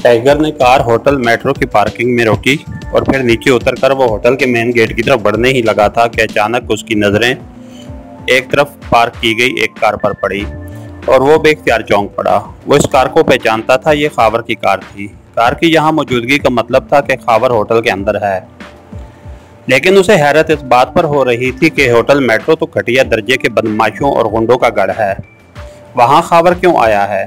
Tiger ने car hotel metro की parking में रोकी और फिर नीचे उतरकर वो होटल के मेन गेट की तरफ बढ़ने ही लगा था कि अचानक उसकी नज़रें एक तरफ पार्क की गई एक कार पर पड़ी और वो बेख्तियार चौंक पड़ा। वो इस कार को पहचानता था, ये खावर की कार थी। कार की यहाँ मौजूदगी का मतलब था कि खावर होटल के अंदर है, लेकिन उसे हैरत इस बात पर हो रही थी कि होटल मेट्रो तो घटिया दर्जे के बदमाशों और गुंडों का गढ़ है, वहाँ खावर क्यों आया है।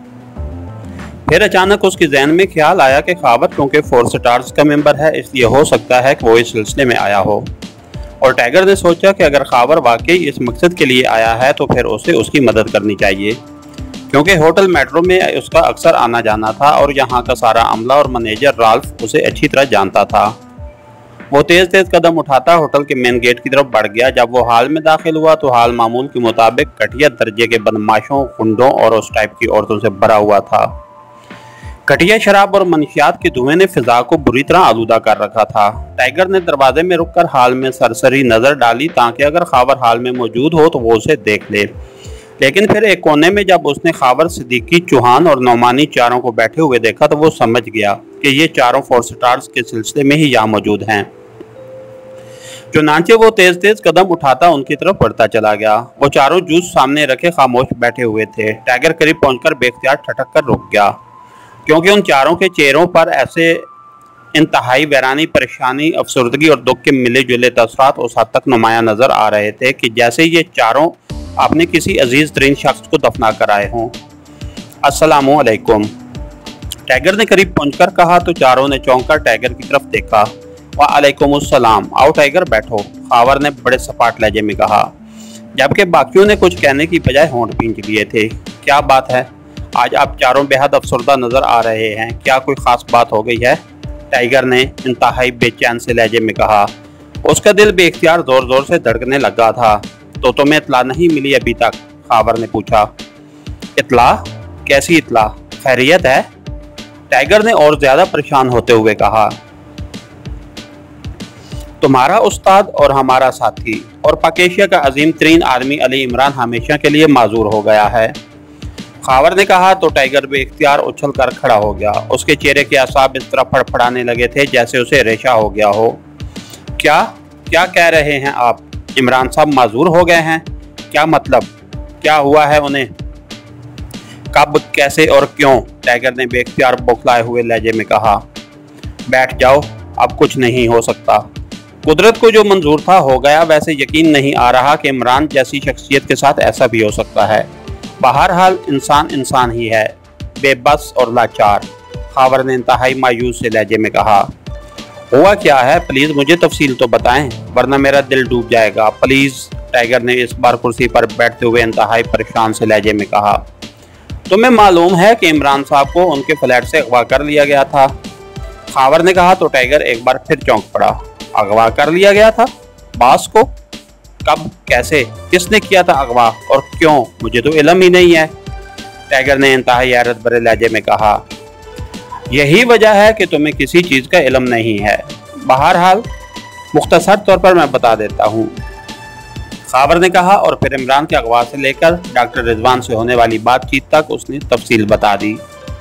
फिर अचानक उसके जहन में ख्याल आया कि खावर क्योंकि 4 स्टार्स का मेंबर है, इसलिए हो सकता है कि वो इस सिलसिले में आया हो। और टाइगर ने सोचा कि अगर खावर वाकई इस मकसद के लिए आया है तो फिर उसे उसकी मदद करनी चाहिए, क्योंकि होटल मेट्रो में उसका अक्सर आना जाना था और यहाँ का सारा अमला और मैनेजर राल्फ उसे अच्छी तरह जानता था। वो तेज़ तेज़ कदम उठाता होटल के मेन गेट की तरफ बढ़ गया। जब वो हॉल में दाखिल हुआ तो हॉल मामूल के मुताबिक घटिया दर्जे के बदमाशों, गुंडों और उस टाइप की औरतों से भरा हुआ था। घटिया शराब और मनशियात के धुएं ने फिजा को बुरी तरह आलूदा कर रखा था। टाइगर ने दरवाजे में रुककर हॉल में सरसरी नजर डाली ताकि अगर खावर हॉल में मौजूद हो तो वो उसे देख ले, लेकिन फिर एक कोने में जब उसने खावर, सिद्दीकी, चौहान और नौमानी चारों को बैठे हुए देखा तो वो समझ गया कि ये चारों 4 स्टार्स के सिलसिले में ही यहाँ मौजूद हैं। चुनांचे वो तेज तेज कदम उठाता उनकी तरफ बढ़ता चला गया। वो चारों जूस सामने रखे खामोश बैठे हुए थे। टाइगर करीब पहुंचकर बेख्तियार ठटक कर रुक गया, क्योंकि उन चारों के चेहरों पर ऐसे इंतहाई वैरानी, परेशानी, अफसरदगी और दुख के मिले जुले तसरात उस हद तक नुमायां नजर आ रहे थे कि जैसे ये चारों अपने किसी अजीज तरीन शख्स को दफना कर आए हों। अस्सलामु अलैकुम, टाइगर ने करीब पहुंचकर कहा तो चारों ने चौंक कर टाइगर की तरफ देखा। वालेकुम अस्सलाम, आओ टाइगर बैठो, खावर ने बड़े सपाट लहजे में कहा, जबकि बाकियों ने कुछ कहने की बजाय होंठ भींच लिए थे। क्या बात है, आज आप चारों बेहद अफसरदा नजर आ रहे हैं, क्या कोई खास बात हो गई है? टाइगर ने इंतहाई बेचैन से लहजे में कहा। उसका दिल बेख्तियार जोर जोर से धड़कने लगा था। तो तुम्हें इत्ला नहीं मिली अभी तक? खावर ने पूछा। इत्ला? कैसी इत्ला? खैरियत है? टाइगर ने और ज्यादा परेशान होते हुए कहा। तुम्हारा उस्ताद और हमारा साथी और पाक एशिया का अजीम तरीन आदमी अली इमरान हमेशा के लिए माजूर हो गया है, खावर ने कहा। तो टाइगर बेख्तियार उछल कर खड़ा हो गया। उसके चेहरे के आसाब इस तरह फड़फड़ाने लगे थे जैसे उसे रेशा हो गया हो। क्या क्या कह रहे हैं आप? इमरान साहब माजूर हो गए हैं? क्या मतलब? क्या हुआ है उन्हें? कब, कैसे और क्यों? टाइगर ने बेख्तियार बौखलाए हुए लहजे में कहा। बैठ जाओ, अब कुछ नहीं हो सकता। कुदरत को जो मंजूर था हो गया। वैसे यकीन नहीं आ रहा कि इमरान जैसी शख्सियत के साथ ऐसा भी हो सकता है। बहरहाल इंसान इंसान ही है, बेबस और लाचार, खावर ने इंतहाई मायूस से लहजे में कहा। हुआ क्या है? प्लीज़ मुझे तफसील तो बताएं, वरना मेरा दिल डूब जाएगा, प्लीज़, टाइगर ने इस बार कुर्सी पर बैठते हुए इंतहाई परेशान से लहजे में कहा। तुम्हें मालूम है कि इमरान साहब को उनके फ्लैट से अगवा कर लिया गया था? खावर ने कहा। तो टाइगर एक बार फिर चौंक पड़ा। अगवा कर लिया गया था? बास को? कब, कैसे, किसने किया था अगवा और क्यों? मुझे तो इल्म ही नहीं है, टाइगर ने इंतहाई हैरत भरे लहजे में कहा। यही वजह है कि तुम्हें किसी चीज़ का इल्म नहीं है। बहरहाल मुख्तसर तौर पर मैं बता देता हूँ, खावर ने कहा। और फिर इमरान के अगवा से लेकर डॉक्टर रिजवान से होने वाली बातचीत तक उसने तफसील बता दी।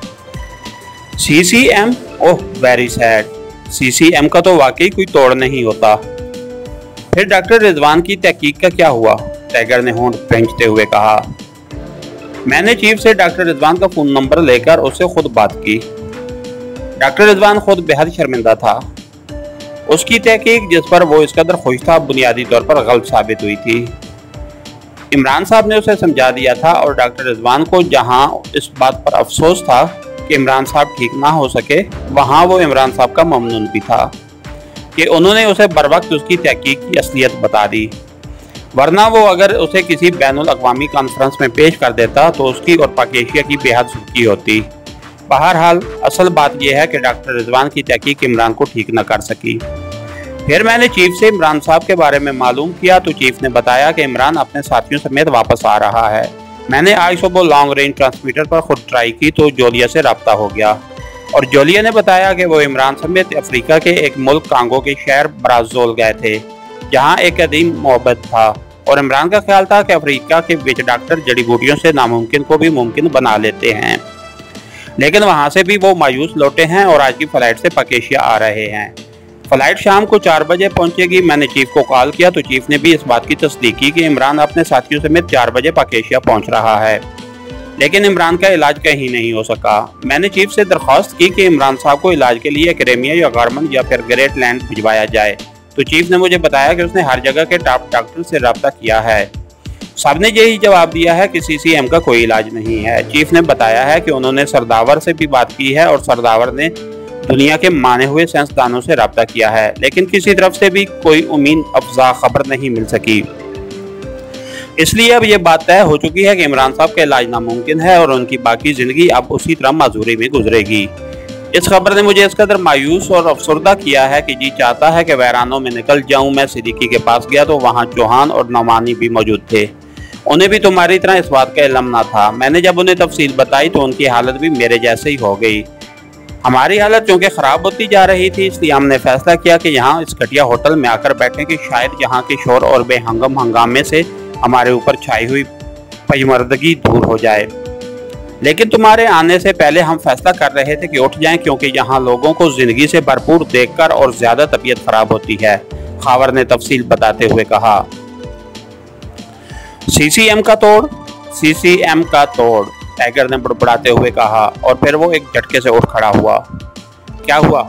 CCM? Oh very sad. CCM का तो वाकई कोई तोड़ नहीं होता। फिर डॉक्टर रिजवान की तहकीक का क्या हुआ? टाइगर ने होंठ भींचते हुए कहा। मैंने चीफ से डॉक्टर रिजवान का फ़ोन नंबर लेकर उससे खुद बात की। डॉक्टर रिजवान खुद बेहद शर्मिंदा था। उसकी तहकीक, जिस पर वो इस कदर खुश था, बुनियादी तौर पर गलत साबित हुई थी। इमरान साहब ने उसे समझा दिया था और डॉक्टर रिजवान को जहां इस बात पर अफसोस था कि इमरान साहब ठीक ना हो सके, वहां वो इमरान साहब का ममनून भी था कि उन्होंने उसे बर वक्त उसकी तहकीक की असलियत बता दी, वरना वो अगर उसे किसी बैनुल अक़वामी कॉन्फ्रेंस में पेश कर देता तो उसकी और पाक एशिया की बेहद सुर्खी होती। बहरहाल असल बात यह है कि डॉक्टर रिजवान की तहकीक इमरान को ठीक न कर सकी। फिर मैंने चीफ से इमरान साहब के बारे में मालूम किया तो चीफ ने बताया कि इमरान अपने साथियों समेत वापस आ रहा है। मैंने आज सुबह लॉन्ग रेंज ट्रांसमीटर पर खुद ट्राई की तो जोलिया से रब्ता हो गया और जोलिया ने बताया कि वो इमरान समेत अफ्रीका के एक मुल्क कांगो के शहर ब्राज़ील गए थे, जहां एक अदीम मोहब्बत था और इमरान का ख्याल था कि अफ्रीका के विच डॉक्टर जड़ी बूटियों से नामुमकिन को भी मुमकिन बना लेते हैं। लेकिन वहां से भी वो मायूस लौटे हैं और आज की फ्लाइट से पकेशिया आ रहे हैं। फ्लाइट शाम को 4 बजे पहुंचेगी। मैंने चीफ को कॉल किया तो चीफ ने भी इस बात की तस्दीक की कि इमरान अपने साथियों समेत 4 बजे पकेशिया पहुंच रहा है, लेकिन इमरान का इलाज कहीं नहीं हो सका। मैंने चीफ से दरख्वास्त की कि इमरान साहब को इलाज के लिए क्रेमिया या गारमन या फिर ग्रेट लैंड भिजवाया जाए, तो चीफ ने मुझे बताया कि उसने हर जगह के टॉप डॉक्टर से रब्ता किया है। सबने यही जवाब दिया है कि सीसीएम का कोई इलाज नहीं है। चीफ ने बताया है कि उन्होंने सरदावर से भी बात की है और सरदावर ने दुनिया के माने हुए साइंसदानों से रब्ता किया है, लेकिन किसी तरफ से भी कोई उम्मीद अफजा खबर नहीं मिल सकी। इसलिए अब ये बात तय हो चुकी है कि इमरान साहब का इलाज नामुमकिन है और उनकी बाकी जिंदगी अब उसी तरह माजूरी में गुजरेगी। इस खबर ने मुझे इस कदर मायूस और अफसरदा किया है कि जी चाहता है कि वैरानों में निकल जाऊं। मैं सिद्दीकी के पास गया तो वहां चौहान और नौमानी भी मौजूद थे। उन्हें भी तुम्हारी तरह इस बात का इल्म ना था। मैंने जब उन्हें तफसील बताई तो उनकी हालत भी मेरे जैसे ही हो गई। हमारी हालत चूँकि ख़राब होती जा रही थी, इसलिए हमने फैसला किया कि यहाँ इस घटिया होटल में आकर बैठें कि शायद यहाँ के शोर और बेहंगम हंगामे से हमारे ऊपर छाई हुई पजमर्दगी दूर हो जाए। लेकिन तुम्हारे आने से पहले हम फैसला कर रहे थे कि उठ जाएं, क्योंकि यहाँ लोगों को ज़िंदगी से भरपूर देखकर और ज़्यादा तबीयत ख़राब होती है, खावर ने तफसील बताते हुए कहा। सीसीएम का तोड़, सीसीएम का तोड़, टाइगर ने बड़बड़ाते हुए कहा और फिर वो एक झटके से उठ खड़ा हुआ। क्या हुआ?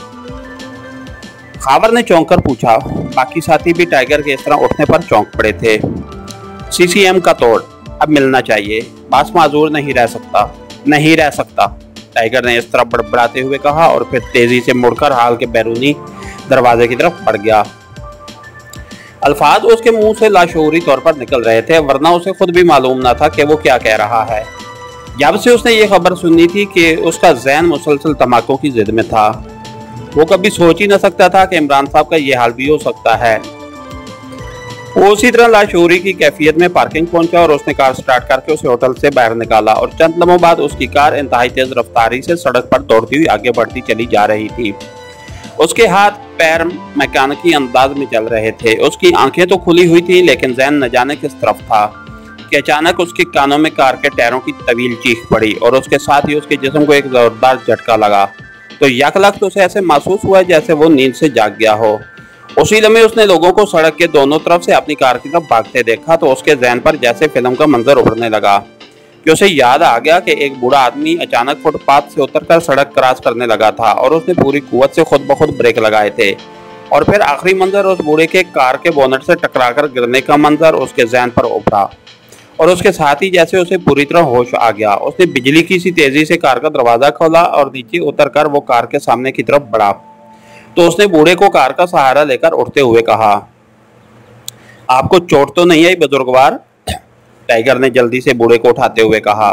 खावर ने चौंक कर पूछा। बाकी साथी भी टाइगर के इस तरह उठने पर चौंक पड़े थे। सीसीएम का तोड़, अब मिलना चाहिए, बास माजूर नहीं रह सकता, नहीं रह सकता, टाइगर ने इस तरह बड़बड़ाते हुए कहा और फिर तेजी से मुड़कर हाल के बैरूनी दरवाजे की तरफ बढ़ गया। अल्फाज उसके मुंह से लाशऊरी तौर पर निकल रहे थे, वरना उसे खुद भी मालूम न था कि वो क्या कह रहा है। जब से उसने ये खबर सुनी थी कि उसका ज़हन मुसलसल तमाकू की जिद में था। वो कभी सोच ही न सकता था कि इमरान साहब का ये हाल भी हो सकता है। वो उसी तरह लाशऊरी की कैफियत में पार्किंग पहुंचा और उसने कार स्टार्ट करके उसे होटल से बाहर निकाला और चंद लम्हों बाद उसकी कार इंतहाई तेज रफ्तारी से सड़क पर दौड़ती हुई आगे बढ़ती चली जा रही थी। उसके हाथ पैर मैकेनिकी अंदाज में चल रहे थे। उसकी आंखें तो खुली हुई थी, लेकिन ज़हन न जाने किस तरफ था कि अचानक उसके कानों में कार के टायरों की तवील चीख पड़ी और उसके साथ ही उसके जिस्म को एक जोरदार झटका लगा। तो यकलख्त उसे ऐसे महसूस हुआ जैसे वो नींद से जाग गया हो। उसी लम्हे उसने लोगों को सड़क के दोनों तरफ से अपनी कार की तरफ भागते देखा तो उसके ज़हन पर जैसे फिल्म का मंजर उभरने लगा कि उसे याद आ गया कि एक बूढ़ा आदमी अचानक फुटपाथ से उतरकर सड़क क्रॉस करने लगा था और उसने पूरी कुव्वत से खुद ब खुद ब्रेक लगाए थे। और फिर आखिरी मंजर उस बूढ़े के कार के बोनट से टकराकर गिरने का मंजर उसके ज़हन पर उभरा और उसके साथ ही जैसे उसे पूरी तरह होश आ गया। उसने बिजली की सी तेजी से कार का दरवाज़ा खोला और नीचे उतरकर वो कार के सामने की तरफ बढ़ा तो उसने बूढ़े को कार का सहारा लेकर उठते हुए कहा, आपको चोट तो नहीं आई बुजुर्गवार? टाइगर ने जल्दी से बूढ़े को उठाते हुए कहा।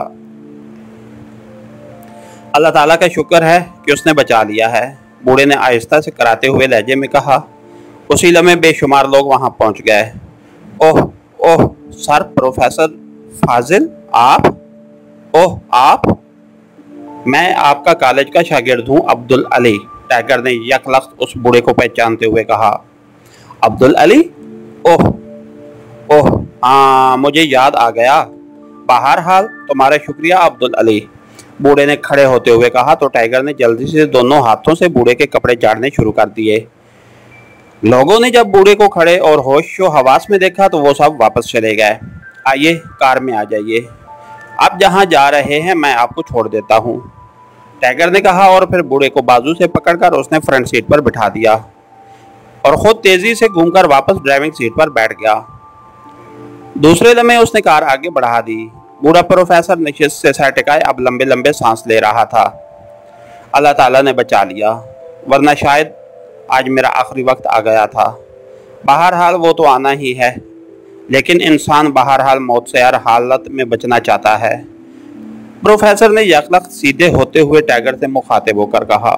अल्लाह ताला का शुक्र है कि उसने बचा लिया है, बूढ़े ने आहिस्ता से कराते हुए लहजे में कहा। उसी लम्हे बेशुमार लोग वहां पहुंच गए। ओह ओह सर, प्रोफेसर फाजिल, आप? ओह आप? मैं आपका कॉलेज का शागिर्द हूँ, अब्दुल अली, टाइगर ने यकलख्त उस बूढ़े को पहचानते हुए कहा। अब्दुल अली? ओह ओह हाँ, मुझे याद आ गया। बहरहाल तुम्हारा शुक्रिया अब्दुल अली, बूढ़े ने खड़े होते हुए कहा तो टाइगर ने जल्दी से दोनों हाथों से बूढ़े के कपड़े झाड़ने शुरू कर दिए। लोगों ने जब बूढ़े को खड़े और होशो हवास में देखा तो वो सब वापस चले गए। आइए कार में आ जाइए, आप जहाँ जा रहे हैं मैं आपको छोड़ देता हूँ, टाइगर ने कहा और फिर बूढ़े को बाजू से पकड़कर उसने फ्रंट सीट पर बिठा दिया और खुद तेजी से घूमकर वापस ड्राइविंग सीट पर बैठ गया। दूसरे लम्हे उसने कार आगे बढ़ा दी। बूढ़ा प्रोफेसर नशिस्त से सर टिकाए अब लंबे लंबे सांस ले रहा था। अल्लाह ताला ने बचा लिया, वरना शायद आज मेरा आखिरी वक्त आ गया था। बहरहाल वो तो आना ही है, लेकिन इंसान बहरहाल मौत से हर हालत में बचना चाहता है, प्रोफेसर ने यकलख्त सीधे होते हुए टाइगर से मुखातिब होकर कहा।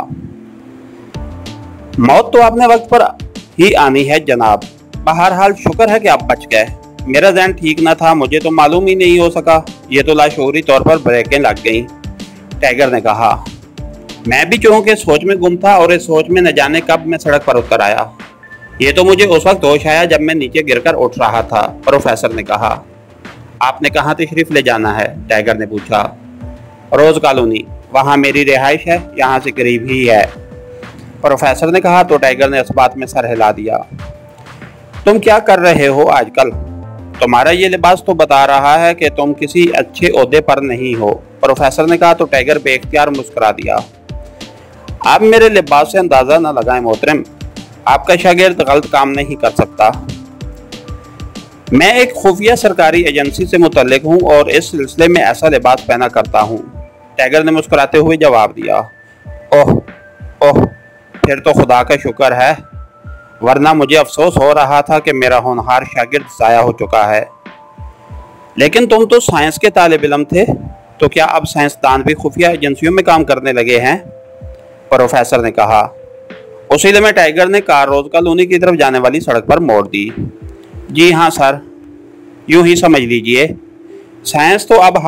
मौत तो अपने वक्त पर ही आनी है जनाब, बहरहाल शुक्र है कि आप बच गए। मेरा ज़हन ठीक न था, मुझे तो मालूम ही नहीं हो सका, ये तो लाशऊरी तौर पर ब्रेकें लग गईं, टाइगर ने कहा। मैं भी चूँकि सोच में गुम था और इस सोच में न जाने कब मैं सड़क पर उतर आया। ये तो मुझे उस वक्त होश आया जब मैं नीचे गिरकर उठ रहा था, प्रोफेसर ने कहा। आपने कहाँ तशरीफ़ ले जाना है? टाइगर ने पूछा। Rose Colony. वहाँ मेरी रिहाइश है, यहाँ से करीब ही है, प्रोफेसर ने कहा। तो टाइगर ने इस बात में सर हिला दिया। तुम क्या कर रहे हो आजकल? तुम्हारा ये लिबास तो बता रहा है कि तुम किसी अच्छे ओहदे पर नहीं हो, प्रोफेसर ने कहा। तो टाइगर बेख्तियार मुस्कुरा दिया। आप मेरे लिबास से अंदाज़ा न लगाएं मोहतरम, आपका शागिर्द गलत काम नहीं कर सकता। मैं एक खुफिया सरकारी एजेंसी से मुतल्लिक हूँ और इस सिलसिले में ऐसा लिबास पहना करता हूँ, टाइगर ने मुस्कुराते हुए जवाब दिया। ओह ओह, फिर तो खुदा का शुक्र है, वरना मुझे अफसोस हो रहा था कि मेरा होनहार शागिर्द ज़ाया हो चुका है। लेकिन तुम तो साइंस के तालिब इल्म थे, तो क्या अब साइंसदान भी खुफिया एजेंसियों में काम करने लगे हैं? प्रोफेसर ने कहा। उसी में टाइगर ने कार रोज कॉलोनी की तरफ जाने वाली सड़क पर मोड़ दी। जी हाँ सर, यूं ही समझ लीजिए, साइंस तो अब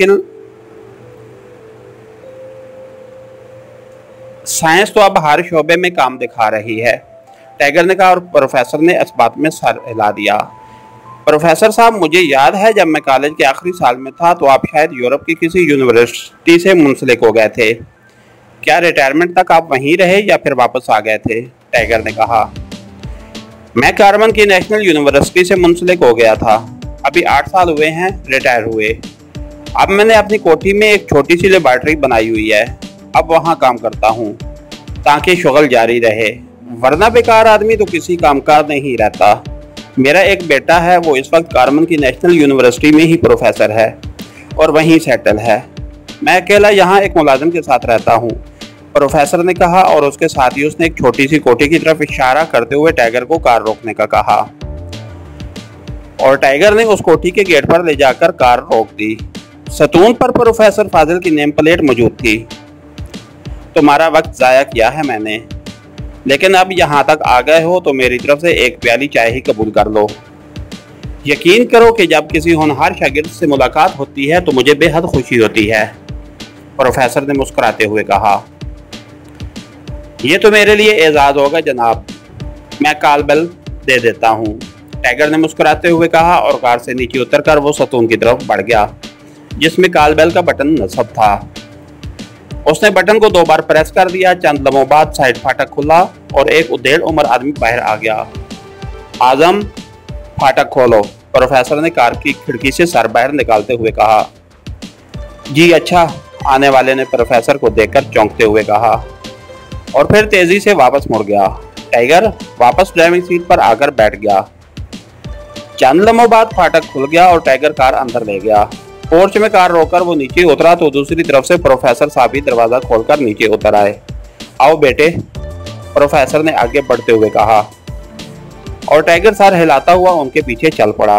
हर शोबे में काम दिखा रही है, टाइगर ने कहा। और प्रोफेसर ने इस बात में सर हिला दिया। प्रोफेसर साहब, मुझे याद है जब मैं कॉलेज के आखिरी साल में था तो आप शायद यूरोप की किसी यूनिवर्सिटी से मुंसलिक हो गए थे। क्या रिटायरमेंट तक आप वहीं रहे या फिर वापस आ गए थे? टाइगर ने कहा। मैं कार्बन की नेशनल यूनिवर्सिटी से मुंसलिक हो गया था, अभी 8 साल हुए हैं रिटायर हुए। अब मैंने अपनी कोठी में एक छोटी सी लेबॉर्ट्री बनाई हुई है, अब वहाँ काम करता हूँ ताकि शुगल जारी रहे, वरना बेकार आदमी तो किसी काम का नहीं रहता। मेरा एक बेटा है, वो इस वक्त कार्बन की नेशनल यूनिवर्सिटी में ही प्रोफेसर है और वहीं सेटल है। मैं अकेला यहाँ एक मुलाजिम के साथ रहता हूँ, प्रोफेसर ने कहा। और उसके साथ ही उसने एक छोटी सी कोठी की तरफ इशारा करते हुए टाइगर को कार रोकने का कहा और टाइगर ने उस कोठी के गेट पर ले जाकर कार रोक दी। सतून पर प्रोफेसर फाजिल की नेम प्लेट मौजूद थी। तुम्हारा वक्त ज़ाया किया है मैंने, लेकिन अब यहाँ तक आ गए हो तो मेरी तरफ से एक प्याली चाय ही कबूल कर लो। यकीन करो कि जब किसी होनहार शागिर्द से मुलाकात होती है तो मुझे बेहद खुशी होती है, प्रोफेसर ने मुस्कुराते हुए कहा। ये तो मेरे लिए एजाज़ होगा जनाब, मैं कॉल बेल दे देता हूँ, टाइगर ने मुस्कुराते हुए कहा। और कार से नीचे उतरकर वो सतून की तरफ बढ़ गया जिसमें कॉल बेल का बटन नस्ब था। उसने बटन को 2 बार प्रेस कर दिया। चंद लम्हों बाद साइड फाटक खुला और एक उदेड़ उम्र आदमी बाहर आ गया। आजम, फाटक खोलो, प्रोफेसर ने कार की खिड़की से सर बाहर निकालते हुए कहा। जी अच्छा, आने वाले ने प्रोफेसर को देखकर चौंकते हुए कहा और फिर तेजी से वापस मुड़ गया। टाइगर वापस ड्राइविंग सीट पर आकर बैठ गया। चंद लम्हों बाद फाटक खुल गया और टाइगर कार अंदर ले गया। पोर्च में कार रोककर वो नीचे उतरा तो दूसरी तरफ से प्रोफेसर साहब भी दरवाजा खोलकर नीचे उतर आए। आओ बेटे, प्रोफेसर ने आगे बढ़ते हुए कहा और टाइगर सर हिलाता हुआ उनके पीछे चल पड़ा।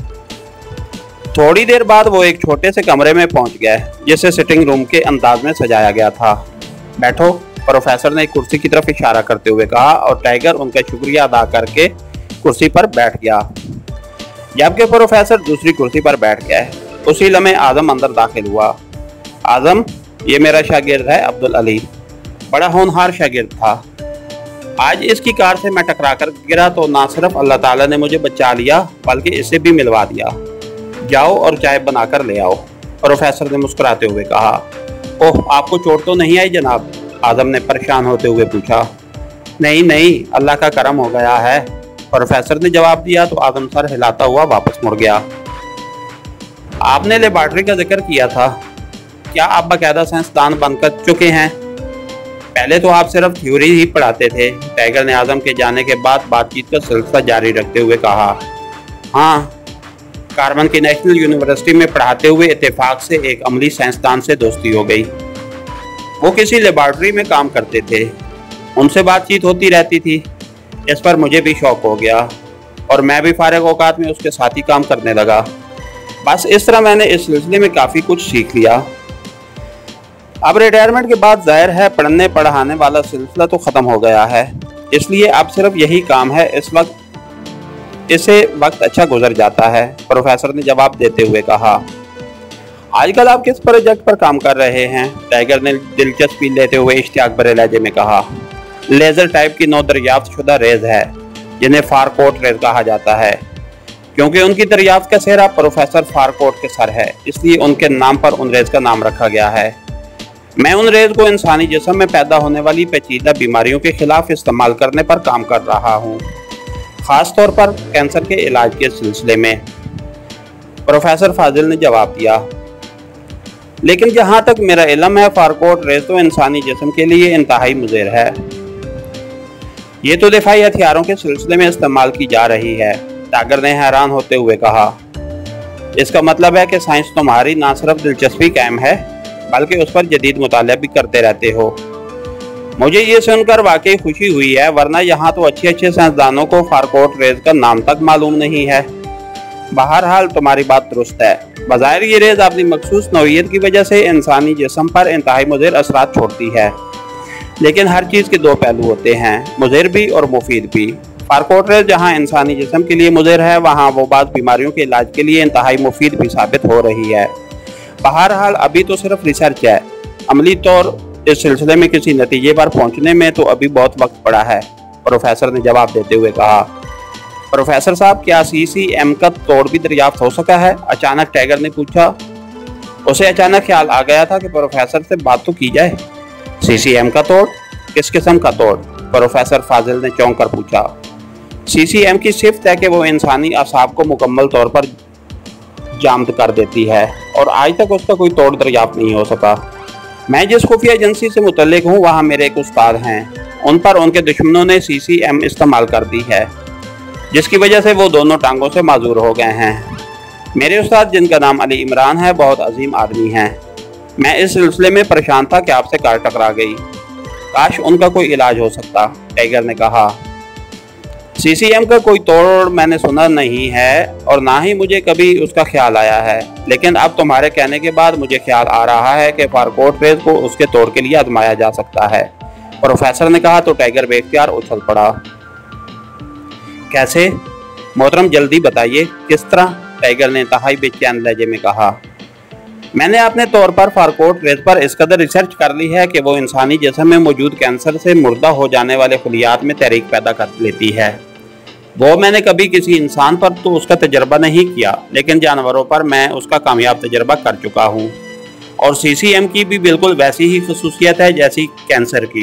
थोड़ी देर बाद वो एक छोटे से कमरे में पहुंच गए जिसे सिटिंग रूम के अंदाज में सजाया गया था। बैठो, प्रोफेसर ने एक कुर्सी की तरफ इशारा करते हुए कहा और टाइगर उनका शुक्रिया अदा करके कुर्सी पर बैठ गया, जबकि प्रोफेसर दूसरी कुर्सी पर बैठ गए। उसी लम्हे आजम अंदर दाखिल हुआ। आजम, ये मेरा शागिर्द है अब्दुल अली, बड़ा होनहार शागिर्द था। आज इसकी कार से मैं टकरा कर गिरा तो ना सिर्फ अल्लाह ताला ने मुझे बचा लिया बल्कि इसे भी मिलवा दिया। जाओ और चाय बनाकर ले आओ, प्रोफेसर ने मुस्कुराते हुए कहा। ओह, आपको चोट तो नहीं आई जनाब? आजम ने परेशान होते हुए पूछा। नहीं नहीं, अल्लाह का करम हो गया है, प्रोफेसर ने जवाब दिया। तो आजम सर हिलाता हुआ वापस मुड़ गया। आपने लेबॉर्ट्री का जिक्र किया था, क्या आप बाकायदा साइंसदान बनकर चुके हैं? पहले तो आप सिर्फ थ्योरी ही पढ़ाते थे, टाइगर ने आजम के जाने के बाद बातचीत का सिलसिला जारी रखते हुए कहा। हाँ, कार्बन की नेशनल यूनिवर्सिटी में पढ़ाते हुए इत्तेफाक से एक अमली साइंसदान से दोस्ती हो गई। वो किसी लेबॉर्ट्री में काम करते थे, उनसे बातचीत होती रहती थी। इस पर मुझे भी शौक हो गया और मैं भी फारिग औकात में उसके साथ ही काम करने लगा। बस इस तरह मैंने इस सिलसिले में काफ़ी कुछ सीख लिया। अब रिटायरमेंट के बाद जाहिर है पढ़ने पढ़ाने वाला सिलसिला तो ख़त्म हो गया है, इसलिए अब सिर्फ यही काम है। इससे वक्त अच्छा गुजर जाता है, प्रोफेसर ने जवाब देते हुए कहा। आजकल आप किस प्रोजेक्ट पर काम कर रहे हैं? टाइगर ने दिलचस्पी लेते हुए इश्तियाक भरे लहजे में कहा। लेज़र टाइप की 9 दरियाफ्त शुदा रेज है जिन्हें फारकोट रेज कहा जाता है, क्योंकि उनकी दरियाफ्त का सेहरा प्रोफेसर फारकोट के सर है, इसलिए उनके नाम पर उन रेज का नाम रखा गया है। मैं उन रेज को इंसानी जिस्म में पैदा होने वाली पेचीदा बीमारियों के खिलाफ इस्तेमाल करने पर काम कर रहा हूँ, खास तौर पर कैंसर के इलाज के सिलसिले में। प्रोफेसर फाजिल ने जवाब दिया। लेकिन जहाँ तक मेरा इल्म है, फारकोट रेज तो इंसानी जिस्म के लिए इंतहाई मुज़र है। ये तो दिफाई हथियारों के सिलसिले में इस्तेमाल की जा रही है, टाइगर ने हैरान होते हुए कहा। इसका मतलब है कि साइंस तुम्हारी ना सिर्फ दिलचस्पी कायम है बल्कि उस पर जदीद मुताला भी करते रहते हो। मुझे ये सुनकर वाकई खुशी हुई है, वरना यहाँ तो अच्छे साइंसदानों को फारकोट रेज का नाम तक मालूम नहीं है। बहरहाल तुम्हारी बात दुरुस्त है। बज़ाहिर ये रेज अपनी मखसूस नौइयत की वजह से इंसानी जिस्म पर इंतहाई मुज़र असरात छोड़ती है, लेकिन हर चीज़ के दो पहलू होते हैं, मुज़र भी और मुफीद भी। फारकोट रेज जहाँ इंसानी जिस्म के लिए मुज़र है, वहाँ वो बाज़ बीमारियों के इलाज के लिए इंतहाई मुफीद भी साबित हो रही है। बहरहाल अभी तो सिर्फ रिसर्च है, अमली तौर इस सिलसिले में किसी नतीजे पर पहुँचने में तो अभी बहुत वक्त पड़ा है, प्रोफेसर ने जवाब देते हुए कहा। प्रोफेसर साहब, क्या CCM का तोड़ भी दरियाफ्त हो सका है? अचानक टाइगर ने पूछा। उसे अचानक ख्याल आ गया था कि प्रोफेसर से बात तो की जाए। CCM का तोड़? किस किस्म का तोड़? प्रोफेसर फाजिल ने चौंक कर पूछा। CCM की सिफ्त है कि वो इंसानी असाब को मुकम्मल तौर पर जामद कर देती है और आज तक उसका कोई तोड़ दरियाफ्त नहीं हो सका। मैं जिस खुफिया एजेंसी से मुतल्लिक हूँ, वहाँ मेरे एक उस्ताद हैं। उन पर उनके दुश्मनों ने CCM इस्तेमाल कर दी है, जिसकी वजह से वो दोनों टांगों से माजूर हो गए हैं। मेरे उस्ताद, जिनका नाम अली इमरान है, बहुत अजीम आदमी हैं। मैं इस सिलसिले में परेशान था कि आपसे कार टकरा गई। काश उनका कोई इलाज हो सकता, टाइगर ने कहा। CCM का कोई तोड़ मैंने सुना नहीं है और ना ही मुझे कभी उसका ख्याल आया है, लेकिन अब तुम्हारे कहने के बाद मुझे ख्याल आ रहा है कि फारकोट रेज को उसके तोड़ के लिए आजमाया जा सकता है, प्रोफेसर ने कहा। तो टाइगर बेख्तियार उछल पड़ा। कैसे मोहतरम, जल्दी बताइए, किस तरह? टाइगर ने इंतहाई बेचैन लहजे में कहा। मैंने अपने तौर पर फारकोट रेज पर इस कदर रिसर्च कर ली है कि वो इंसानी जिस्म में मौजूद कैंसर से मुर्दा हो जाने वाले खलियात में तहरीक पैदा कर लेती है। वो मैंने कभी किसी इंसान पर तो उसका तजर्बा नहीं किया, लेकिन जानवरों पर मैं उसका कामयाब तजर्बा कर चुका हूँ। और CCM की भी बिल्कुल वैसी ही खसूसियत है जैसी कैंसर की।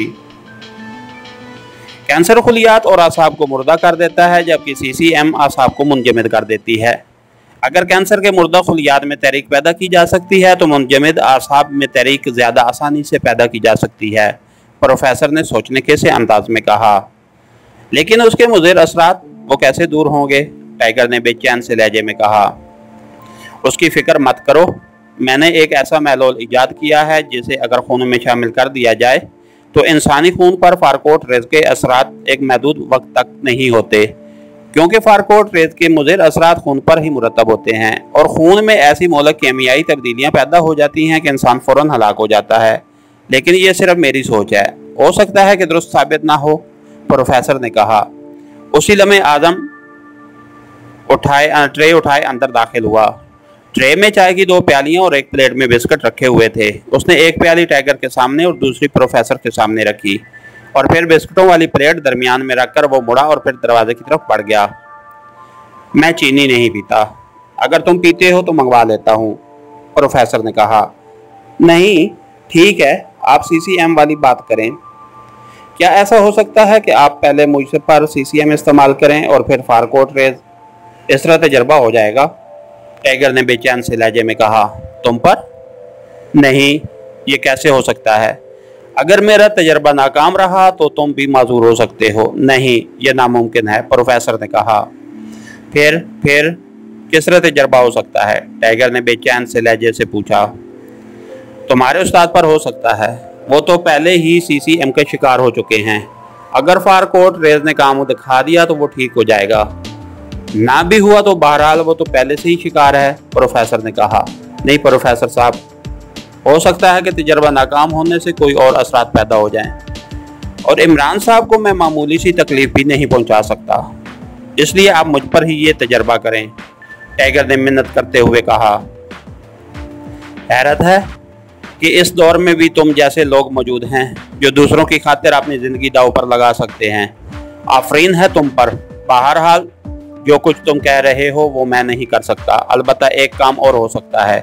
कैंसर खलियात और आसाब को मुर्दा कर देता है, जबकि CCM आसाब को मुंजमद कर देती है। अगर कैंसर के मुर्दा खलियात में तहरीक पैदा की जा सकती है तो मुंजमद आसाब में तहरीक ज़्यादा आसानी से पैदा की जा सकती है, प्रोफेसर ने सोचने के से अंदाज में कहा। लेकिन उसके मुज़र असरात वो कैसे दूर होंगे? टाइगर ने बेचैन से लहजे में कहा। उसकी फिक्र मत करो, मैंने एक ऐसा महलूल ईजाद किया है जिसे अगर खून में शामिल कर दिया जाए तो इंसानी खून पर फारकोट रेज के असरात एक महदूद वक्त तक नहीं होते, क्योंकि फारकोट रेज के मुज़र असरात खून पर ही मुरतब होते हैं और खून में ऐसी मौलिक केमियाई तब्दीलियाँ पैदा हो जाती हैं कि इंसान फ़ौरन हलाक हो जाता है। लेकिन ये सिर्फ मेरी सोच है, हो सकता है कि दुरुस्त साबित ना हो, प्रोफेसर ने कहा। उसी लम्हे आदम ट्रे उठाए अंदर दाखिल हुआ। ट्रे में चाय की 2 प्यालियां और एक प्लेट में बिस्किट रखे हुए थे। उसने एक प्याली टाइगर के सामने और दूसरी प्रोफेसर के सामने रखी और फिर बिस्किटों वाली प्लेट दरमियान में रखकर वो मुड़ा और फिर दरवाजे की तरफ बढ़ गया। मैं चीनी नहीं पीता, अगर तुम पीते हो तो मंगवा लेता हूँ, प्रोफेसर ने कहा। नहीं, ठीक है, आप CCM वाली बात करें। क्या ऐसा हो सकता है कि आप पहले मुझ पर CCM इस्तेमाल करें और फिर फारकोट रेज? इस तरह तजर्बा हो जाएगा, टाइगर ने बेचैन से लहजे में कहा। तुम पर? नहीं, ये कैसे हो सकता है? अगर मेरा तजर्बा नाकाम रहा तो तुम भी माजूर हो सकते हो। नहीं, यह नामुमकिन है, प्रोफेसर ने कहा। फिर किस तरह तजर्बा हो सकता है? टाइगर ने बेचैन से लहजे से पूछा। तुम्हारे उस्ताद पर हो सकता है, वो तो पहले ही CCM के शिकार हो चुके हैं। अगर फारकोट रेज ने काम दिखा दिया तो वो ठीक हो जाएगा, ना भी हुआ तो बहरहाल वो तो पहले से ही शिकार है, प्रोफेसर ने कहा। नहीं प्रोफेसर साहब, हो सकता है कि तजर्बा नाकाम होने से कोई और असरात पैदा हो जाएं, और इमरान साहब को मैं मामूली सी तकलीफ भी नहीं पहुंचा सकता, इसलिए आप मुझ पर ही ये तजर्बा करें, टाइगर ने मिन्नत करते हुए कहा। हैरत है कि इस दौर में भी तुम जैसे लोग मौजूद हैं जो दूसरों की खातिर अपनी ज़िंदगी दांव पर लगा सकते हैं। आफरीन है तुम पर। बहरहाल जो कुछ तुम कह रहे हो वो मैं नहीं कर सकता, अलबत्ता एक काम और हो सकता है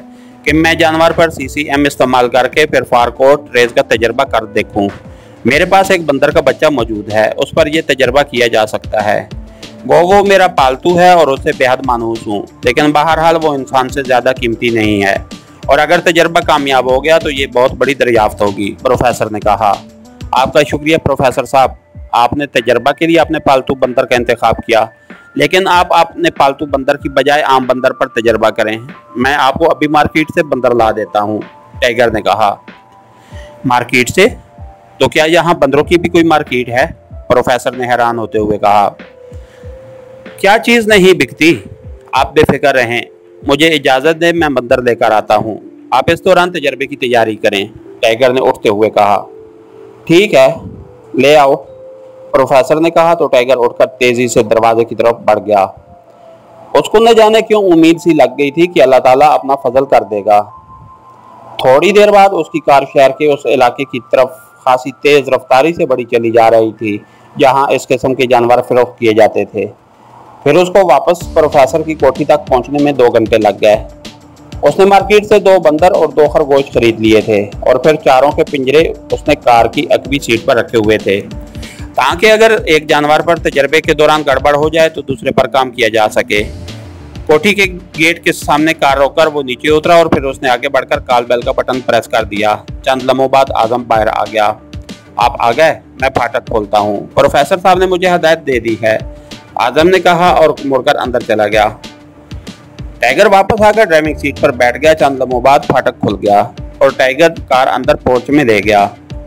कि मैं जानवर पर CCM इस्तेमाल करके फिर फारकोट रेस का तजर्बा कर देखूं। मेरे पास एक बंदर का बच्चा मौजूद है, उस पर यह तजर्बा किया जा सकता है। वो मेरा पालतू है और उससे बेहद मानूस हूँ, लेकिन बहरहाल वो इंसान से ज़्यादा कीमती नहीं है, और अगर तजर्बा कामयाब हो गया तो ये बहुत बड़ी दरियाफ्त होगी, प्रोफेसर ने कहा। आपका शुक्रिया प्रोफेसर साहब, आपने तजर्बा के लिए अपने पालतू बंदर का इंतखाब किया, लेकिन आप अपने पालतू बंदर की बजाय आम बंदर पर तजर्बा करें। मैं आपको अभी मार्केट से बंदर ला देता हूँ, टाइगर ने कहा। मार्केट से? तो क्या यहाँ बंदरों की भी कोई मार्केट है? प्रोफेसर ने हैरान होते हुए कहा। क्या चीज़ नहीं बिकती? आप बेफिक्र रहें, मुझे इजाज़त दें, मैं बंदर लेकर आता हूँ। आप इस दौरान तजर्बे की तैयारी करें, टाइगर ने उठते हुए कहा। ठीक है, ले आओ, प्रोफेसर ने कहा। तो टाइगर उठकर तेजी से दरवाजे की तरफ बढ़ गया। उसको न जाने क्यों उम्मीद सी लग गई थी कि अल्लाह ताला अपना फजल कर देगा। थोड़ी देर बाद उसकी कार शहर के उस इलाके की तरफ खासी तेज रफ्तारी से बढ़ी चली जा रही थी जहां इस किस्म के जानवर फरोख्त किए जाते थे। फिर उसको वापस प्रोफेसर की कोठी तक पहुंचने में 2 घंटे लग गए। उसने मार्केट से 2 बंदर और 2 खरगोश खरीद लिए थे, और फिर चारों के पिंजरे उसने कार की अगली सीट पर रखे हुए थे, ताकि अगर एक जानवर पर तजर्बे के दौरान गड़बड़ हो जाए तो दूसरे पर काम किया जा सके। कोठी के गेट के सामने कार रोककर वो नीचे उतरा, और फिर उसने आगे बढ़कर कॉल बेल का बटन प्रेस कर दिया। चंद लम्हों बाद आजम बाहर आ गया। आप आ गए, मैं फाटक खोलता हूँ, प्रोफेसर साहब ने मुझे हदायत दे दी है, आजम ने कहा और मुड़कर अंदर चला गया। टाइगर वापस आकर ड्राइविंग सीट पर बैठ गया। चंद लम्हों बाद फाटक खुल गया और टाइगर कार अंदर पोर्च में ले गया।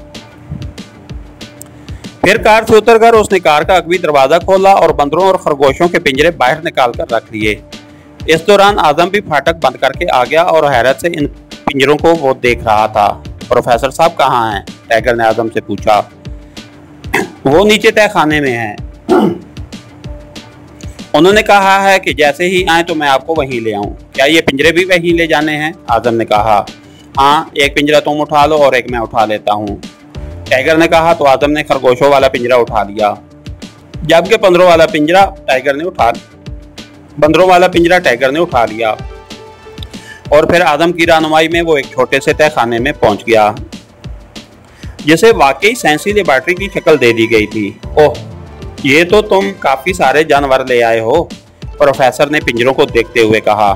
फिर कार से उतरकर उसने कार का अगवी दरवाजा खोला और बंदरों और खरगोशों के पिंजरे बाहर निकाल कर रख लिए। इस दौरान आजम भी फाटक बंद करके आ गया और हैरत से इन पिंजरों को वो देख रहा था। प्रोफेसर साहब कहाँ हैं? टाइगर ने आजम से पूछा। वो नीचे तय खाने में हैं। उन्होंने कहा है कि जैसे ही आए तो मैं आपको वहीं ले आऊं। क्या ये पिंजरे भी वहीं ले जाने हैं? आजम ने कहा। हाँ, एक पिंजरा तुम उठा लो और एक मैं उठा लेता हूँ, टाइगर ने कहा। तो आजम ने खरगोशों वाला पिंजरा उठा लिया, जबकि बंदरों वाला पिंजरा टाइगर ने उठा लिया। और फिर आदम की रहनुमाई में वो एक छोटे से तय खाने में पहुंच गया, जिसे वाकई साइंसी लेबॉर्ट्री की शक्ल दे दी गई थी। ओह, ये तो तुम काफी सारे जानवर ले आए हो, प्रोफेसर ने पिंजरों को देखते हुए कहा।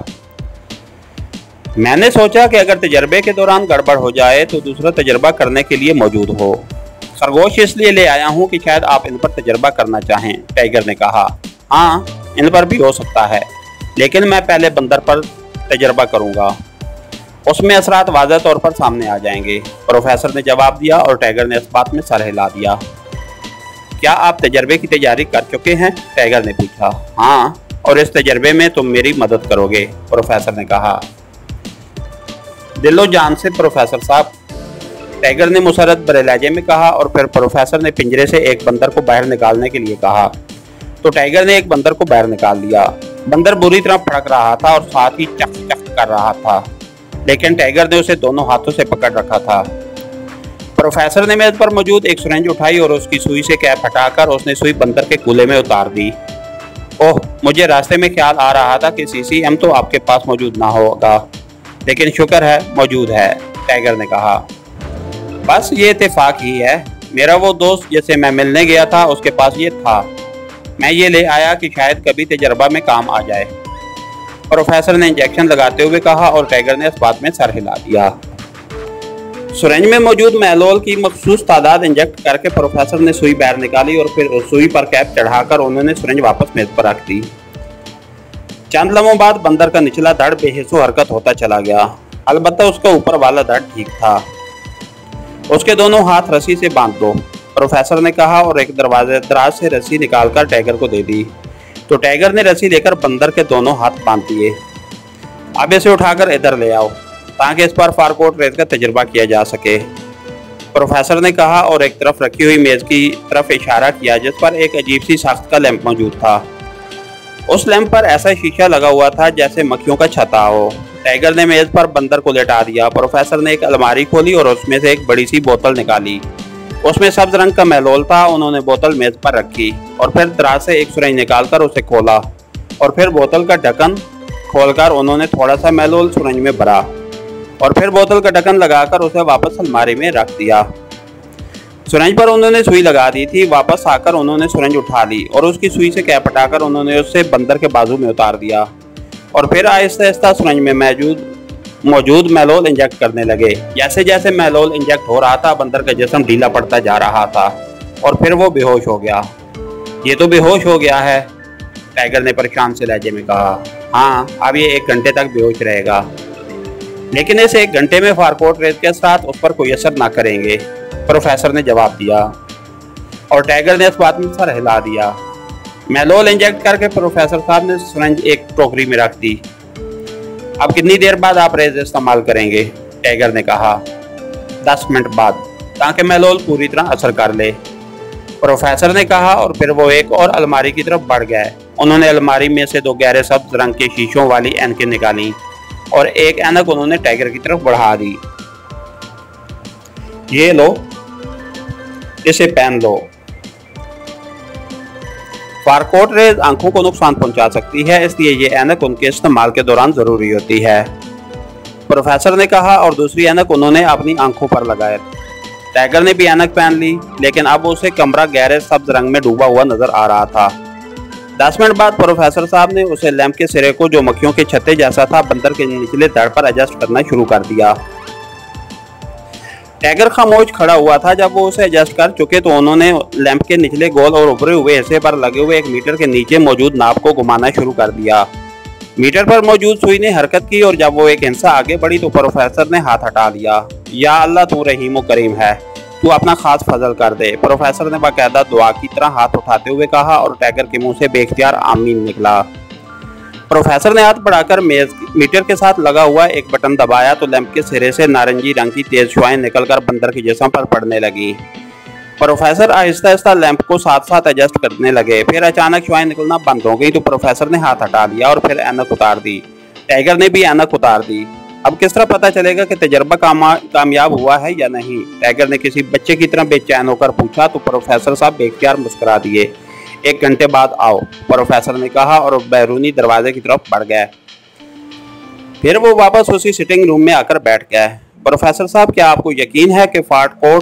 मैंने सोचा कि अगर तजर्बे के दौरान गड़बड़ हो जाए तो दूसरा तजर्बा करने के लिए मौजूद हो। खरगोश इसलिए ले आया हूँ कि शायद आप इन पर तजर्बा करना चाहें, टाइगर ने कहा। हाँ, इन पर भी हो सकता है, लेकिन मैं पहले बंदर पर तजर्बा करूँगा, उसमें असरात वाज़ह तौर पर सामने आ जाएंगे, प्रोफेसर ने जवाब दिया। और टाइगर ने इस बात में सर हिला दिया। क्या आप तजर्बे की तैयारी कर चुके हैं? टाइगर ने पूछा। हाँ, और इस तजर्बे में तुम मेरी मदद करोगे, प्रोफेसर ने कहा। दिलो जान से प्रोफेसर साहब, टाइगर ने मुसरत भरे लहजे में कहा। और फिर प्रोफेसर ने पिंजरे से एक बंदर को बाहर निकालने के लिए कहा। तो टाइगर ने एक बंदर को बाहर निकाल लिया। बंदर बुरी तरह फड़क रहा था और साथ ही चक चक कर रहा था, लेकिन टाइगर ने उसे दोनों हाथों से पकड़ रखा था। प्रोफेसर ने मेज पर मौजूद एक सिरिंज उठाई और उसकी सुई से कैप हटाकर उसने सुई बंदर के कूल्हे में उतार दी। ओह, मुझे रास्ते में ख्याल आ रहा था कि CCM तो आपके पास मौजूद ना होगा, लेकिन शुक्र है मौजूद है, टाइगर ने कहा। बस ये इत्तेफाक ही है, मेरा वो दोस्त जिसे मैं मिलने गया था उसके पास ये था, मैं ये ले आया कि शायद कभी तजर्बा में काम आ जाए, प्रोफेसर ने इंजेक्शन लगाते हुए कहा। और टाइगर ने इस बात में सर हिला दिया। सिरिंज में मौजूद मैलोल की मखसूस तादाद इंजेक्ट करके प्रोफेसर ने सुई बाहर निकाली और फिर उस सुई पर कैप चढ़ाकर उन्होंने सिरिंज वापस मेज पर रख दी। चंद लम्हों बाद बंदर का निचला धड़ बेहिस्सो हरकत होता चला गया, अलबत्ता उसका ऊपर वाला धड़ ठीक था। उसके दोनों हाथ रस्सी से बांध दो, प्रोफेसर ने कहा और एक दराज से रस्सी निकालकर टाइगर को दे दी। तो टाइगर ने रस्सी लेकर बंदर के दोनों हाथ बांध दिए। अब इसे उठाकर इधर ले आओ ताकि इस पर फारकोट रेस का तजुर्बा किया जा सके, प्रोफेसर ने कहा और एक तरफ रखी हुई मेज की तरफ इशारा किया जिस पर एक अजीब सी साख्त का लैंप मौजूद था। उस लैंप पर ऐसा शीशा लगा हुआ था जैसे मक्खियों का छता हो। टाइगर ने मेज पर बंदर को लेटा दिया। प्रोफेसर ने एक अलमारी खोली और उसमें से एक बड़ी सी बोतल निकाली। उसमें सब्ज रंग का मैलोल था। उन्होंने बोतल मेज पर रखी और फिर दराज से एक सुरंज निकालकर उसे खोला और फिर बोतल का ढक्कन खोलकर उन्होंने थोड़ा सा मैलोल सुरंज में भरा और फिर बोतल का ढक्कन लगाकर उसे वापस अलमारी में रख दिया। सिरिंज पर उन्होंने सुई लगा दी थी। वापस आकर उन्होंने सिरिंज उठा ली और उसकी सुई से कैप हटाकर उन्होंने उसे बंदर के बाजू में उतार दिया और फिर आहिस्ता आहिस्ता सिरिंज में मौजूद मेलोल इंजेक्ट करने लगे। जैसे जैसे मेलोल इंजेक्ट हो रहा था, बंदर का जिस्म ढीला पड़ता जा रहा था और फिर वो बेहोश हो गया। ये तो बेहोश हो गया है, टाइगर ने परेशान से लहजे में कहा। हाँ, अब ये 1 घंटे तक बेहोश रहेगा, लेकिन इस 1 घंटे में फारकोट रेस के साथ उस पर कोई असर ना करेंगे, प्रोफेसर ने जवाब दिया। और टाइगर ने इस बात में सर हिला दिया। मेलोल इंजेक्ट करके प्रोफेसर साहब ने सिरिंज एक टोकरी में रख दी। अब कितनी देर बाद आप रेज इस्तेमाल करेंगे? टाइगर ने कहा। 10 मिनट बाद, ताकि मेलोल पूरी तरह असर कर ले, प्रोफेसर ने कहा। और फिर वो एक और अलमारी की तरफ बढ़ गए। उन्होंने अलमारी में से 2 गहरे सब्ज रंग के शीशों वाली ऐनकें निकाली और एक ऐनक उन्होंने टाइगर की तरफ बढ़ा दी। ये लो, इसे पहन लो। फारकोट रेज आंखों को नुकसान पहुंचा सकती है, इसलिए ये ऐनक उनके इस्तेमाल के दौरान जरूरी होती है, प्रोफेसर ने कहा। और दूसरी ऐनक उन्होंने अपनी आंखों पर लगाए। टाइगर ने भी ऐनक पहन ली, लेकिन अब उसे कमरा गहरे सब्ज रंग में डूबा हुआ नजर आ रहा था। 10 मिनट बाद प्रोफेसर साहब ने उसे लैंप के सिरे को, जो मक्खियों के छत्ते जैसा था, बंदर के निचले धड़ पर एडजस्ट करना शुरू कर दिया। टाइगर खामोश खड़ा हुआ था। जब वो उसे एडजस्ट कर चुके तो उन्होंने लैंप के निचले गोल और उभरे हुए हिस्से पर लगे हुए 1 मीटर के नीचे मौजूद नाप को घुमाना शुरू कर दिया। मीटर पर मौजूद सुई ने हरकत की और जब वो एक हिस्सा आगे बढ़ी तो प्रोफेसर ने हाथ हटा लिया। या अल्लाह, तू रहीम व करीम है, तू अपना खास फजल कर दे, प्रोफेसर ने बाकायदा दुआ की तरह हाथ उठाते हुए कहा। और टाइगर के मुंह से बेख्तियार आमीन निकला। प्रोफेसर ने हाथ बढ़ाकर मीटर के साथ लगा हुआ एक बटन दबाया तो लैंप के सिरे से नारंगी रंग की तेज शुआएं निकलकर बंदर के जिस्म पर पड़ने लगी। प्रोफेसर आहिस्ता आहिस्ता लैंप को साथ साथ एडजस्ट करने लगे। फिर अचानक शुआएं निकलना बंद हो गई तो प्रोफेसर ने हाथ हटा लिया और फिर ऐनक उतार दी। टाइगर ने भी ऐनक उतार दी। अब किस तरह पता चलेगा कि तजर्बा कामयाब हुआ है या नहीं? टाइगर ने किसी बच्चे की तरह बेचैन होकर पूछा तो प्रोफेसर साहब बेख्तियार मुस्कुरा दिए। 1 घंटे बाद आओ, प्रोफेसर ने कहा और बैरूनी दरवाजे की तरफ बढ़ गए। फिर वो वापस उसी सिटिंग रूम में आकर बैठ गए। प्रोफेसर साहब, क्या आपको यकीन है कि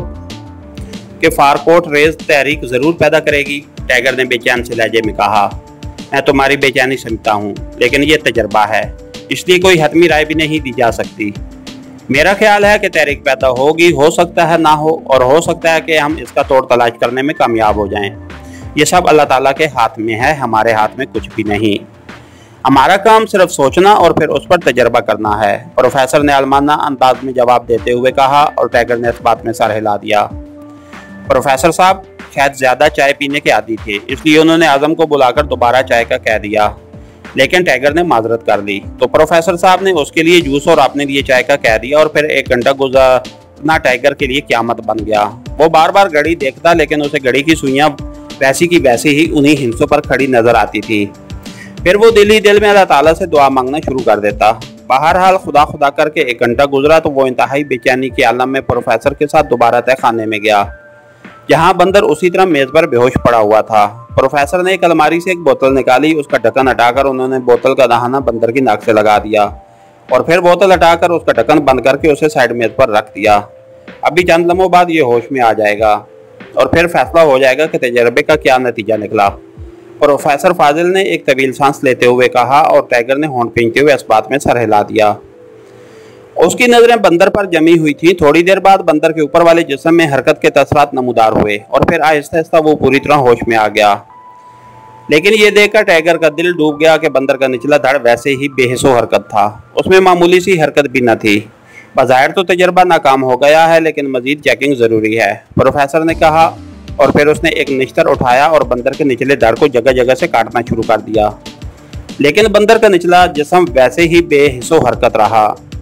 फारकोट रेज तहरीक जरूर पैदा करेगी? टाइगर ने बेचैन से लहजे में कहा। मैं तुम्हारी बेचैनी समझता हूँ, लेकिन ये तजर्बा है, इसलिए कोई हतमी राय भी नहीं दी जा सकती। मेरा ख्याल है कि तहरीक पैदा होगी, हो सकता है ना हो, और हो सकता है कि हम इसका तोड़ तलाश करने में कामयाब हो जाएं। ये सब अल्लाह ताला के हाथ में है, हमारे हाथ में कुछ भी नहीं। हमारा काम सिर्फ सोचना और फिर उस पर तजर्बा करना है, प्रोफेसर ने आलमाना अंदाज में जवाब देते हुए कहा। और टाइगर ने इस बात में सर हिला दिया। प्रोफेसर साहब शायद ज्यादा चाय पीने के आदी थे, इसलिए उन्होंने आजम को बुलाकर दोबारा चाय का कह दिया, लेकिन टाइगर ने माजरत कर ली। तो प्रोफेसर साहब ने उसके लिए जूस और अपने लिए चाय का कह दिया और फिर 1 घंटा गुजारना टाइगर के लिए क़यामत बन गया। वो बार बार घड़ी देखता, लेकिन उसे घड़ी की सुइयां वैसी की वैसी ही उन्हीं हिस्सों पर खड़ी नजर आती थी। फिर वो दिल ही दिल में अल्लाह ताला से दुआ मांगना शुरू कर देता। बहरहाल खुदा खुदा करके 1 घंटा गुजरा तो वो इंतहाई बेचैनी के आलम में प्रोफेसर के साथ दोबारा तय खाने में गया, जहाँ बंदर उसी तरह मेज पर बेहोश पड़ा हुआ था। प्रोफेसर ने एक अलमारी से एक बोतल निकाली, उसका ढक्कन हटाकर उन्होंने बोतल का दहाना बंदर की नाक से लगा दिया और फिर बोतल हटाकर उसका ढक्कन बंद करके उसे साइड मेज पर रख दिया। अभी चंद लम्हों बाद ये होश में आ जाएगा और फिर फैसला हो जाएगा कि तजर्बे का क्या नतीजा निकला, प्रोफेसर फाजिल ने एक तवील सांस लेते हुए कहा। और टाइगर ने होंठ भींचते हुए इस बात में सर हिला दिया। उसकी नजरें बंदर पर जमी हुई थी। थोड़ी देर बाद बंदर के ऊपर वाले जिस्म में हरकत के तसरात नमूदार हुए और फिर आहिस्ता आहिस्ता वो पूरी तरह होश में आ गया। लेकिन ये देखकर टाइगर का दिल डूब गया कि बंदर का निचला धड़ वैसे ही बेहिसो हरकत था, उसमें मामूली सी हरकत भी न थी। बज़ाहिर तो तजर्बा नाकाम हो गया है, लेकिन मजीद चेकिंग ज़रूरी है, प्रोफेसर ने कहा। और फिर उसने एक निश्तर उठाया और बंदर के निचले धड़ को जगह जगह से काटना शुरू कर दिया, लेकिन बंदर का निचला जिस्म वैसे ही बेहिसो हरकत रहा।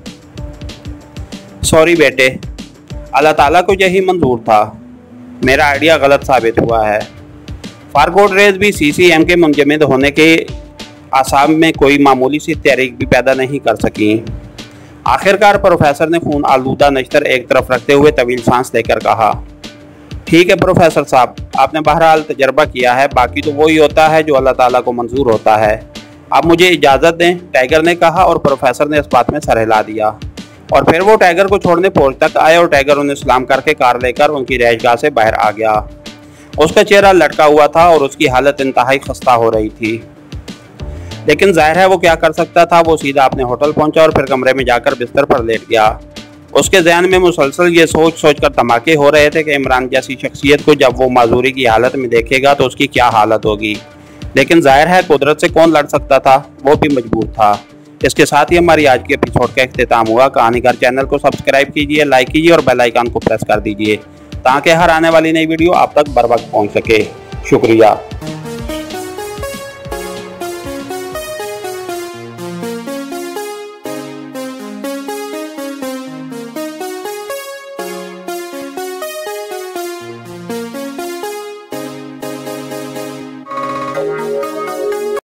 सॉरी बेटे, अल्लाह ताला को यही मंजूर था, मेरा आइडिया गलत साबित हुआ है। फारकोट रेज भी सीसीएम के मुंजमद होने के आसाम में कोई मामूली सी तहरीक भी पैदा नहीं कर सकी। आखिरकार प्रोफेसर ने खून आलूदा नश्तर एक तरफ रखते हुए तवील सांस लेकर कहा, ठीक है प्रोफेसर साहब, आपने बहरहाल तजर्बा किया है, बाकी तो वही होता है जो अल्लाह ताला को मंजूर होता है। आप मुझे इजाज़त दें, टाइगर ने कहा। और प्रोफेसर ने इस बात में सर हिला दिया। और फिर वो टाइगर को छोड़ने पोर्च तक आए और टाइगर उन्हें सलाम करके कार लेकर उनकी रिहाइशगाह से बाहर आ गया। उसका चेहरा लटका हुआ था और उसकी हालत इंतहाई खस्ता हो रही थी, लेकिन जाहिर है वो क्या कर सकता था। वो सीधा अपने होटल पहुंचा और फिर कमरे में जाकर बिस्तर पर लेट गया। उसके ज़हन में मुसलसल ये सोच कर धमाके हो रहे थे कि इमरान जैसी शख्सियत को जब वो माजूरी की हालत में देखेगा तो उसकी क्या हालत होगी। लेकिन जाहिर है कुदरत से कौन लड़ सकता था, वो भी मजबूर था। इसके साथ ही हमारी आज के एपिसोड का इख्तिताम हुआ। कहानीगर चैनल को सब्सक्राइब कीजिए, लाइक कीजिए और बेल आइकन को प्रेस कर दीजिए ताकि हर आने वाली नई वीडियो आप तक बर वक्त पहुँच सके। शुक्रिया।